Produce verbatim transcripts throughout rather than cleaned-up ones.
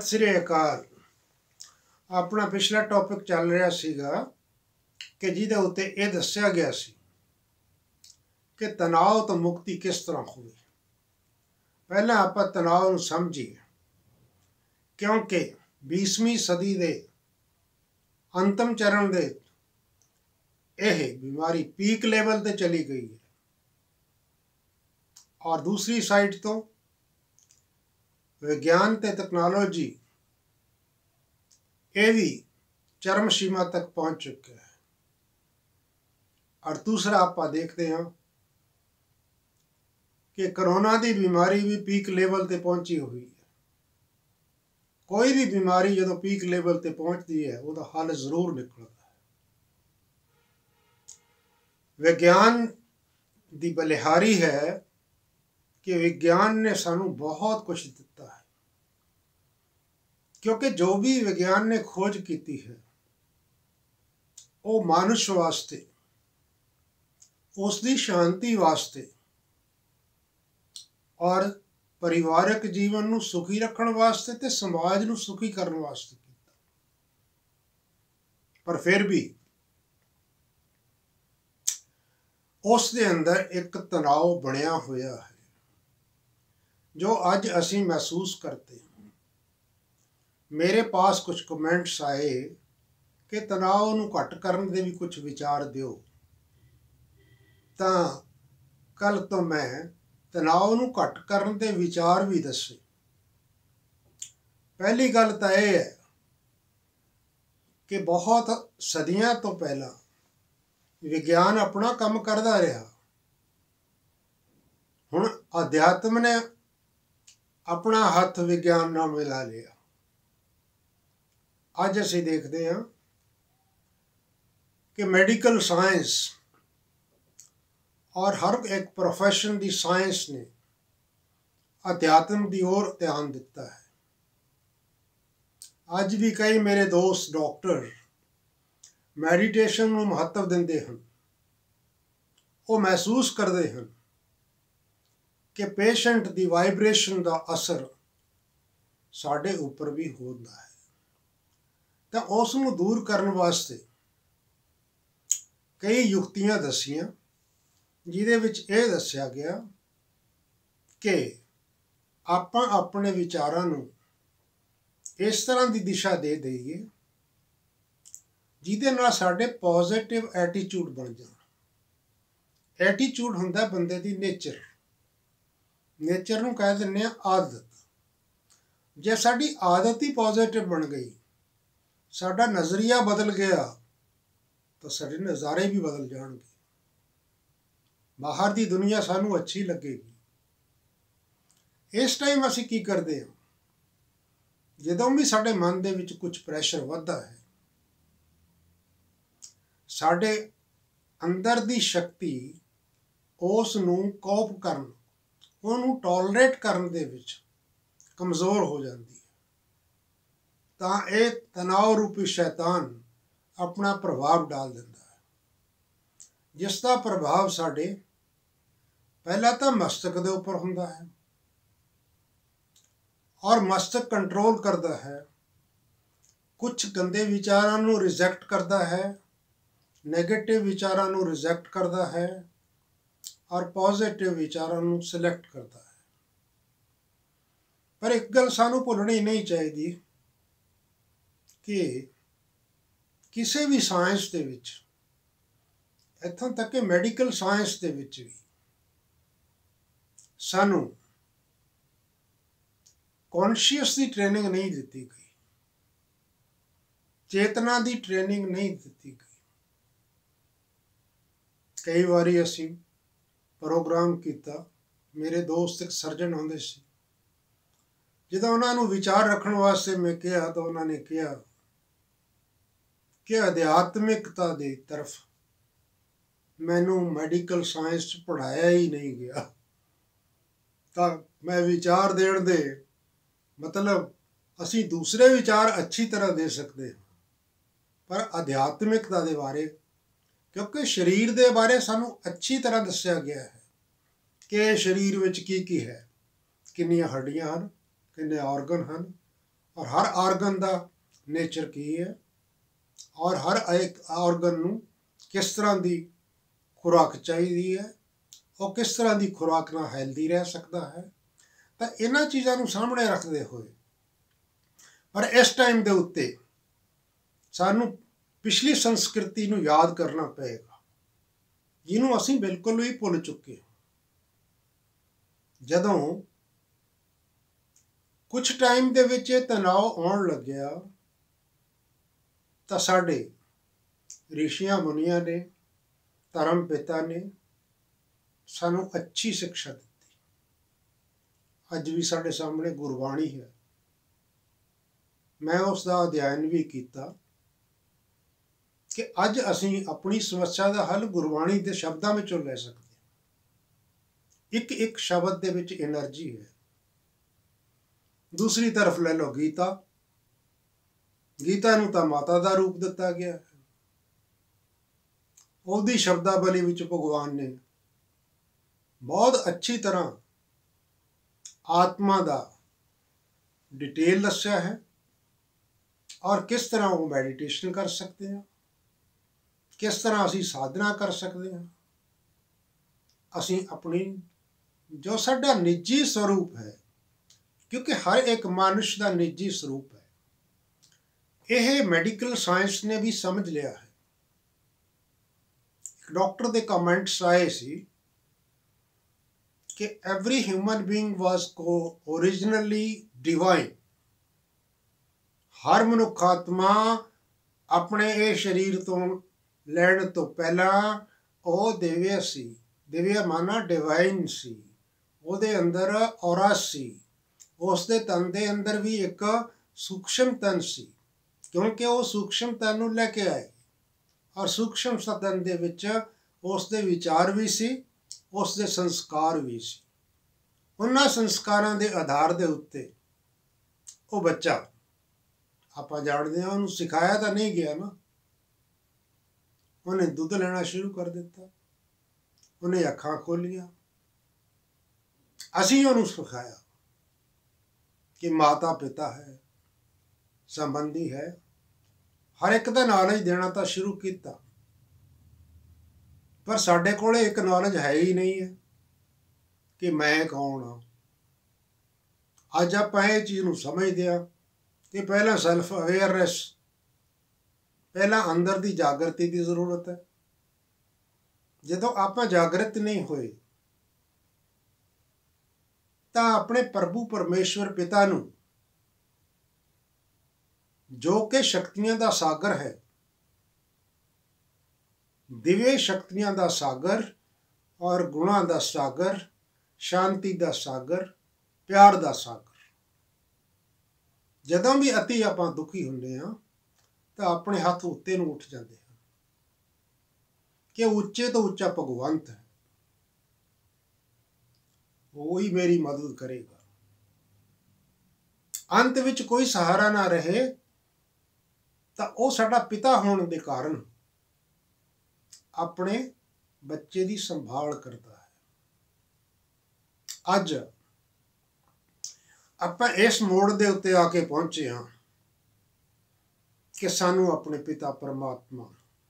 सत श्री अकाल। अपना पिछला टॉपिक चल रहा सीगा कि जिहदे उत्ते यह दस्सिया गया सी कि तनाव तो मुक्ति किस तरह होगी। पहला आपां तनाव नूं समझीए, क्योंकि बीसवीं सदी दे अंतिम चरण दे यह बीमारी पीक लेवल ते चली गई है और दूसरी साइड तो विज्ञान ते तकनोलॉजी ये भी चरम सीमा तक पहुंच चुके हैं। और दूसरा आप देखते हैं कि कोरोना की बीमारी भी पीक लेवल ते पहुंची हुई है। कोई भी बीमारी जो पीक लेवल ते पहुंचती है उसका हल जरूर निकलता है। विज्ञान की बलिहारी है कि विज्ञान ने सानू बहुत कुछ दिता है, क्योंकि जो भी विज्ञान ने खोज की है वो मनुष्य वास्ते, उसकी शांति वास्ते और परिवारक जीवन नू सुखी रखने वास्ते ते समाज नू सुखी करने वास्ते किया। पर फिर भी उस दे अंदर एक तनाव बनया होया है जो अज असी महसूस करते हैं। मेरे पास कुछ कमेंट्स आए कि तनाव नूं घट करन दे भी कुछ विचार दिओ, तां कल तो मैं तनाव नूं घट करन दे विचार भी दसे। पहली गल तो यह है कि बहुत सदियां तो पहला विज्ञान अपना काम करता रहा, हुण अध्यात्म ने अपना हथ विज्ञान नाल मिला लिया। अज असीं देखते हैं कि मेडिकल साइंस और हर एक प्रोफैशन की साइंस ने अध्यात्म की ओर ध्यान दिता है। अज भी कई मेरे दोस्त डॉक्टर मैडिटेशन को महत्व देंदे हैं। वो महसूस करते हैं कि पेशेंट की वाइब्रेशन का असर साढ़े उपर भी होता है, तो उसनूं दूर करने वास्ते कई युक्तियां दसियां, जिहदे विच यह दस्सिया गया कि आपां अपने विचारां नूं इस तरह की दिशा दे दईए जिहदे नाल साडे पॉजिटिव एटीट्यूड बन जाए। एटीट्यूड हुंदा बंदे दी नेचर, नेचर नूं कह दिंदे आ आदत। जे साडी आदत ही पॉजिटिव बन गई, साडा नज़रिया बदल गया, तो साडे नज़ारे भी बदल जाएंगे। बाहर की दुनिया सानू अच्छी लगेगी। इस टाइम असी की करते हैं, जदों भी साडे मन दे विच कुछ प्रैशर वधदा है, साडे अंदर दी शक्ति उस नूं कोप करन, उहनूं टॉलरेट करन दे विच कमज़ोर हो जाती है। तां एक तनाव रूपी शैतान अपना प्रभाव डाल दिंदा है, जिसका प्रभाव साडे पहला तो मस्तक दे उपर हुंदा है और मस्तक कंट्रोल करता है। कुछ गंदे विचारां नूं रिजेक्ट करता है, नैगेटिव विचारां नूं रिजेक्ट करता है और पॉजिटिव विचारां नूं सिलेक्ट करता है। पर एक गल सानू भुलनी नहीं चाहिए कि किसी भी साइंस दे विच, इत्थों तक कि मैडिकल साइंस दे विच भी सानू कॉन्शियस की ट्रेनिंग नहीं दी गई, चेतना की ट्रेनिंग नहीं दी गई। कई बारी असी प्रोग्राम किया, मेरे दोस्त एक सर्जन आते सी, जो उन्होंने विचार रखने वास्ते मैं कहा तो उन्होंने कहा कि अध्यात्मिकता की तरफ मैनू मैडिकल साइंस पढ़ाया ही नहीं गया। तो मैं विचार देण दे मतलब असी दूसरे विचार अच्छी तरह दे सकते हैं, पर अध्यात्मिकता के बारे, क्योंकि शरीर के बारे सानू अच्छी तरह दस्या गया है कि शरीर विच की की है, किन्नियां हड्डियां हैं, किन्ने ऑर्गन हैं और हर आर्गन का नेचर की है और हर एक आर्गन नूं किस तरह की खुराक चाहिए है और किस तरह की खुराक नाल हैल्दी रह सकता है। तो इन्हां चीज़ों को सामने रखते हुए पर इस टाइम के उत्ते सानू पिछली संस्कृति नूं याद करना पेगा जिन्हों असीं बिल्कुल ही भुल चुके हैं। जदों कुछ टाइम दे विच तनाव आउण लग्या तो साडे ऋषियां मुनियां ने धर्म पिता ने सानू अच्छी शिक्षा दी। अज भी साडे सामने गुरबाणी है, मैं उसका अध्ययन भी किया कि अज असीं अपनी समस्या का हल गुरबाणी के शब्दों में ले सकते हैं। एक एक शब्द दे विच एनर्जी है। दूसरी तरफ ले लो गीता, गीता नूं तां माता का रूप दिता गया है। उहदी शब्दावली विच भगवान ने बहुत अच्छी तरह आत्मा का डिटेल दस्या है और किस तरह वो मैडिटेशन कर सकते हैं, किस तरह असी साधना कर सकते हैं। असी अपनी जो साडा निजी स्वरूप है, क्योंकि हर एक मनुष्य का निजी स्वरूप है, यह मैडिकल साइंस ने भी समझ लिया है। डॉक्टर के कमेंट्स आए सी कि एवरी ह्यूमन बीइंग वाज को ओरिजिनली डिवाइन। हर मनुखात्मा अपने ये शरीर तो लैण तो पहला वो दिव्य सी। दिव्य माना डिवाइन सी। ਉਹਦੇ अंदर ਔਰਾ सी। उस दे तन दे अंदर भी एक सूक्ष्म तन सी, क्योंकि वो सूक्ष्म तन नूं लैके आए और सूक्ष्म तन दे विच उस दे विचार भी सी, उस दे संस्कार भी सी। उन्हां संस्कारां दे आधार दे उत्ते वो बच्चा आपां जाणदे हां उहनूं सिखाया तो नहीं गया ना, उन्हें दुध लेना शुरू कर दिता, उन्हें अखां खोलियां। असीं उहनूं सिखाया कि माता पिता है, संबंधी है, हर एक का नॉलेज देना तो शुरू किया, पर साडे कोल एक नॉलेज है ही नहीं है कि मैं कौन हाँ। अज आपां इह चीज़ नूं समझदे हां कि पहला सैल्फ अवेयरनैस, पहला अंदर की जागृति की जरूरत है। जदों आपां जागृत नहीं होए तो अपने प्रभु परमेश्वर पिता नूं, जो कि शक्तियां का सागर है, दिव्य शक्तियां का सागर और गुणा का सागर, शांति का सागर, प्यार का सागर, जदों भी अति आपां दुखी हुंदे हां तो अपने हाथ उत्ते नूं उठ जाते हैं कि उच्चे तो उच्चा भगवंत है, वो ही मेरी मदद करेगा। अंत विच कोई सहारा ना रहे तो वो साडा पिता होने के कारण अपने बच्चे की संभाल करता है। अज आपां इस मोड़ दे उत्ते आके पहुंचे हाँ कि सानू अपने पिता परमात्मा,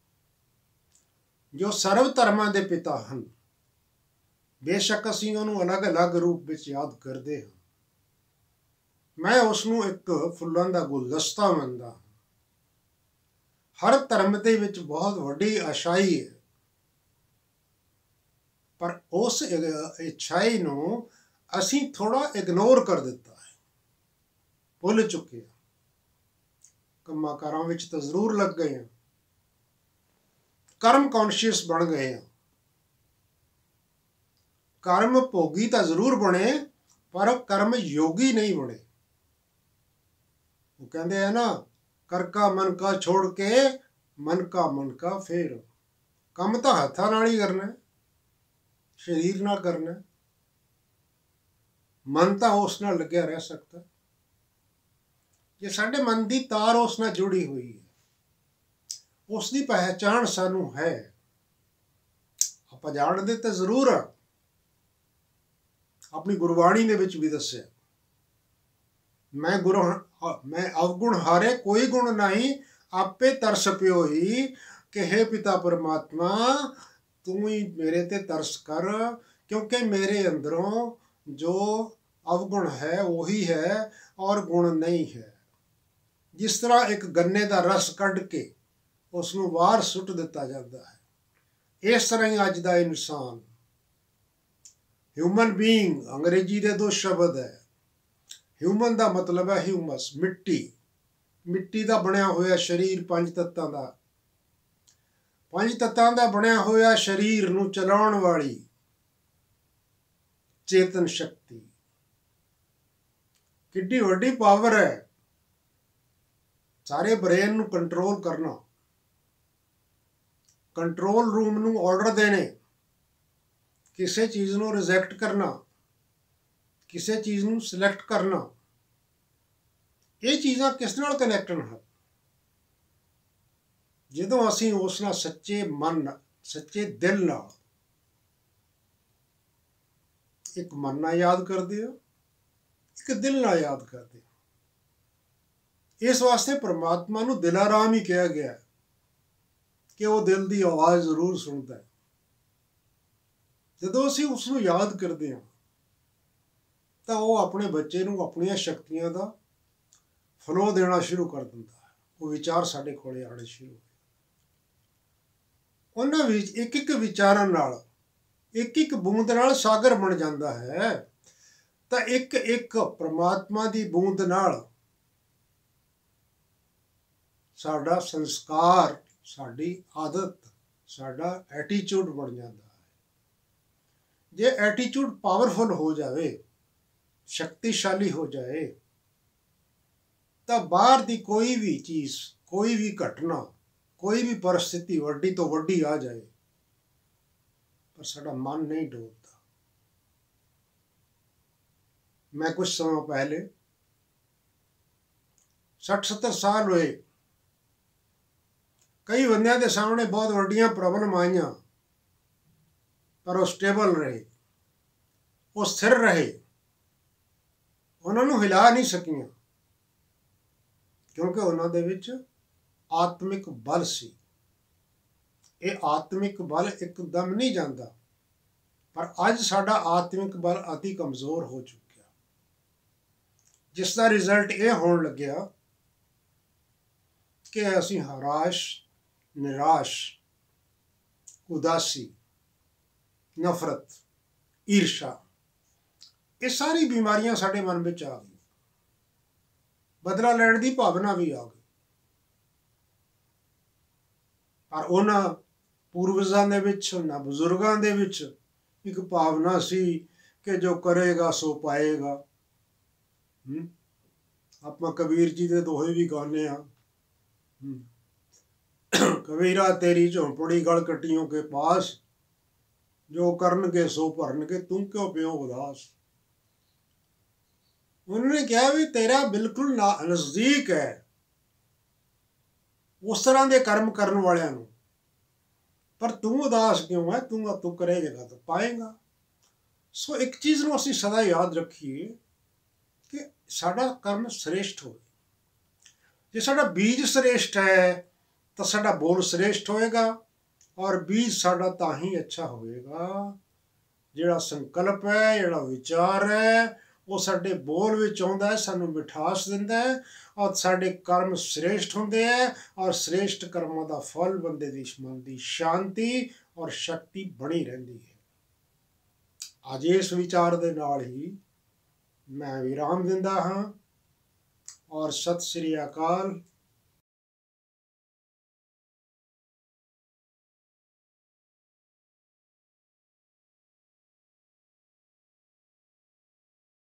जो सर्व धर्मां दे पिता हैं, बेशक असीं उहनूं अलग अलग रूप विच याद करते हैं। मैं उसनूं एक फुल्लां दा गुलदस्ता मनदा हां। हर धर्म दे विच बहुत वड्डी अच्छाई है, पर उस अच्छाई नूं असीं थोड़ा इग्नोर कर दिता है, भुल चुके हैं। कम्मां कारां विच तो जरूर लग गए हैं, कर्म कॉन्शियस बन गए हैं, कर्म भोगी तो जरूर बने पर कर्म योगी नहीं बने। वो कहते हैं ना, कर का मन का छोड़ के मन का मन का फेर। कम तो हत्थां नाल ही करना है, शरीर नाल करना है, मन तो उस नाल लग्या रह सकता। जे साडे मन की तार उस नाल जुड़ी हुई है, उसकी पहचान सानू है, आपां जाणदे ते जरूर आ, अपनी गुरबाणी दे विच भी दस्सिया मैं गुण मैं अवगुण हारे कोई गुण नहीं, आपे तरस पियो ही, कि हे पिता परमात्मा तू ही मेरे ते तरस कर, क्योंकि मेरे अंदरों जो अवगुण है वही है और गुण नहीं है। जिस तरह एक गन्ने का रस कढ़ के उसनों बाहर सुट दिता जाता है, इस तरह ही अज का इंसान ह्यूमन बीइंग, अंग्रेजी के दो शब्द है। ह्यूमन का मतलब है ह्यूमस, मिट्टी, मिट्टी का बनया होया शरीर, पंज तत्तां का पंज तत्तां का बनया होया शरीर नूं चलाउण वाली चेतन शक्ति, किड्डी वड्डी पावर है। सारे ब्रेन नूं कंट्रोल करना, कंट्रोल रूम नूं ऑर्डर देने, किसी चीज़ नूं रिजेक्ट करना, किसी चीज़ नूं सिलेक्ट करना, ये चीज़ां किस नाल कनैक्ट हैं? जदों असीं उस नाल सच्चे मन, सच्चे दिल नाल, एक मन नाल याद करदे हो, एक दिल नाल याद करदे हो। इस वास्ते परमात्मा नूं दिलाराम ही कहा गया कि वो दिल की आवाज़ जरूर सुनता है। जदों असीं उसनूं याद करते हैं तो वो अपने बच्चे नूं अपनियां शक्तियां का फ्लो देना शुरू कर दिंदा है। वो विचार साडे कोले आने शुरू हो, उन्हां विच एक एक विचारां नाल, एक एक बूंद नाल सागर बन जाता है। तो एक एक परमात्मा की बूंद नाल साडा संस्कार, साडी आदत, साडा एटीट्यूड बन जाता है। जे एटीट्यूड पावरफुल हो जाए, शक्तिशाली हो जाए, तो बाहर की कोई भी चीज़, कोई भी घटना, कोई भी परिस्थिति वड्डी तो वड्डी आ जाए, पर साडा मन नहीं डोलता। मैं कुछ समय पहले, सठ सत्तर साल हुए, कई बंदियां के सामने बहुत वड्डियां प्रॉब्लम आईयां, पर वो स्टेबल रहे, वो स्थिर रहे, उन्होंने हिला नहीं सकियां, क्योंकि उन्होंने विच आत्मिक बल सी। ये आत्मिक बल एकदम नहीं जाता, पर अज साडा आत्मिक बल अति कमज़ोर हो चुका, जिसका रिजल्ट ये होने लग्या कि असीं हराश, निराश, उदासी, नफरत, ईर्षा, ये सारी बीमारियां साडे मन में आ गई। बदला लैण की भावना भी आ गई। पर उन्हां पूर्वजां दे विच, उन्हां बजुर्गां दे विच एक भावना सी कि जो करेगा सो पाएगा। आपां कबीर जी के दोहे भी गाने आ, कबीरा तेरी झोंपड़ी गल कटियों के पास, जो करनगे सो भरनगे, तू क्यों पियो उदास। उन्होंने कहा भी तेरा बिल्कुल ना नज़दीक है उस तरह के कर्म करने वाले, पर तू उदास क्यों है, तू तू करेगा तो पाएगा। सो एक चीज़ नूं असीं सदा याद रखिए कि साडा कर्म श्रेष्ठ हो। जे साडा बीज श्रेष्ठ है तो साडा बोल श्रेष्ठ होएगा, और बीज साडा तां ही अच्छा होएगा जिहड़ा संकल्प है, जिहड़ा विचार है, वो साडे बोल विच आउंदा है, सानूं मिठास दिंदा है, और साडे कर्म श्रेष्ठ होंदे हैं, और श्रेष्ठ कर्मां दा फल बंदे दी मन दी शांति और शक्ति बनी रहिंदी है। अज इस विचार दे नाल ही मैं विराम दिंदा हां, और सत श्री अकाल।